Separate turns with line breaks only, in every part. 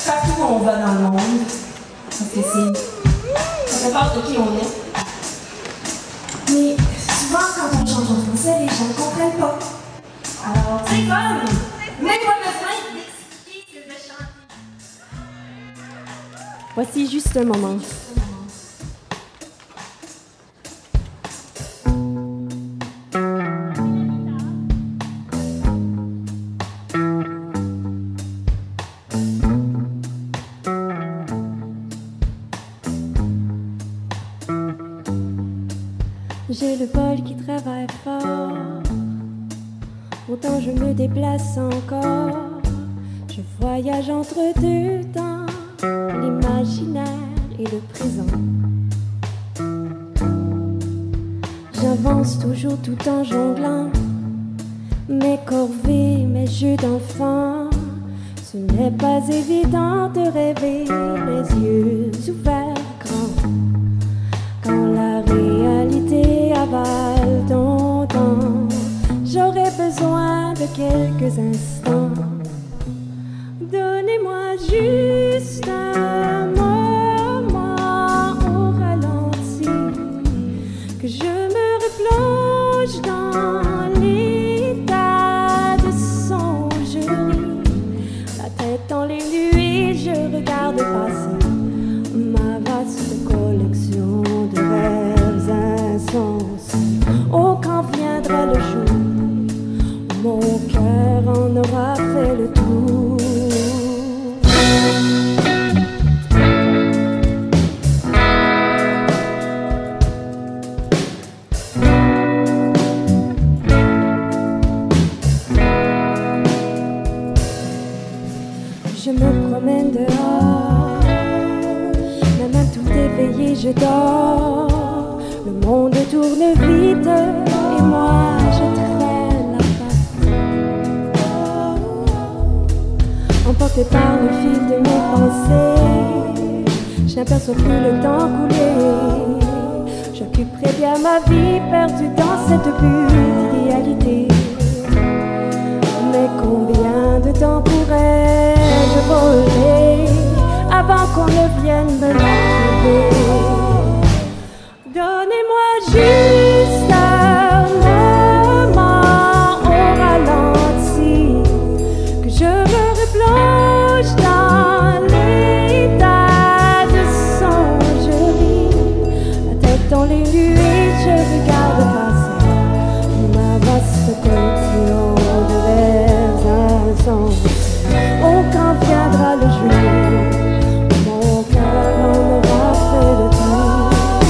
partout où on va dans le monde. Parce que ça fait part de qui on est. Mais souvent, quand on chante en français, les gens ne comprennent pas. Alors, c'est fun! Mais pas besoin d'expliquer ce que je vais chanter.
Voici juste un moment. J'ai le bol qui travaille fort, autant je me déplace encore. Je voyage entre deux temps, l'imaginaire et le présent. J'avance toujours tout en jonglant mes corvées, mes jeux d'enfant. Ce n'est pas évident de rêver les yeux ouverts grands quand la réalité avale ton temps. J'aurais besoin de quelques instants. Donnez-moi juste un moment au ralenti, que je me replonge dans l'état de songerie. La tête dans les nuits, je regarde passer ma vaste collection de rêves insensés. Oh, quand viendra le jour où mon cœur en aura fait le tour. Je me promène dehors, même à tout éveillé, je dors. Le monde tourne vite et moi je traîne la patte, emporté par le fil de mes pensées. Je n'aperçois plus le temps couler. J'occuperai bien ma vie perdue dans cette bulle d'idéalité. Mais combien de temps pourrais-je voler avant qu'on ne vienne me l'attraper? Donnez-moi juste un moment au ralenti, que je me replonge dans l'état de songerie. La tête dans les nuits, je regarde passer ma vaste collection de rêves insensés. Oh, quand viendra le jour, mon cœur en aura fait le tour.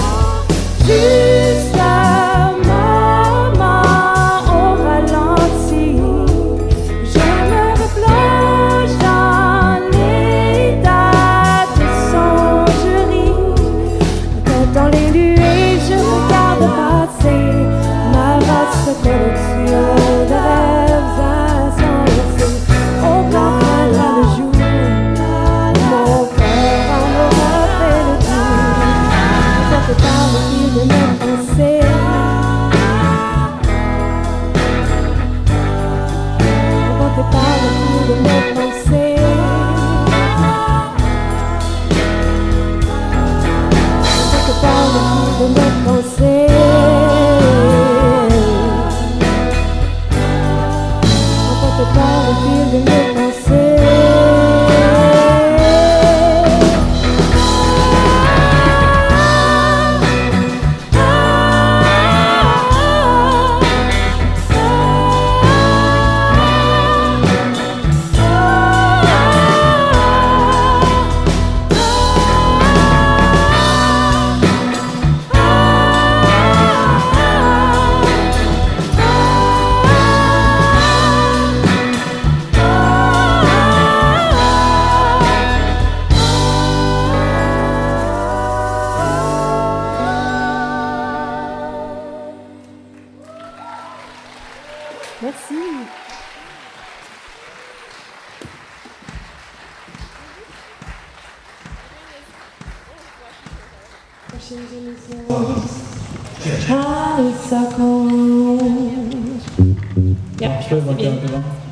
Juste un moment au ralenti, je me replonge dans l'état de songerie. La tête dans les nuées, je regarde passer ma vaste collection de rêves insensés. Oh, quand viendra le jour, mon cœur en aura fait le tour. Emporté par le fil de mes pensées, emporté par le fil de mes pensées, emporté par le fil de mes pensées, emporté par le fil de mes pensées. Merci. Prochaine émission. Ah, ça compte.
Je peux manquer un peu.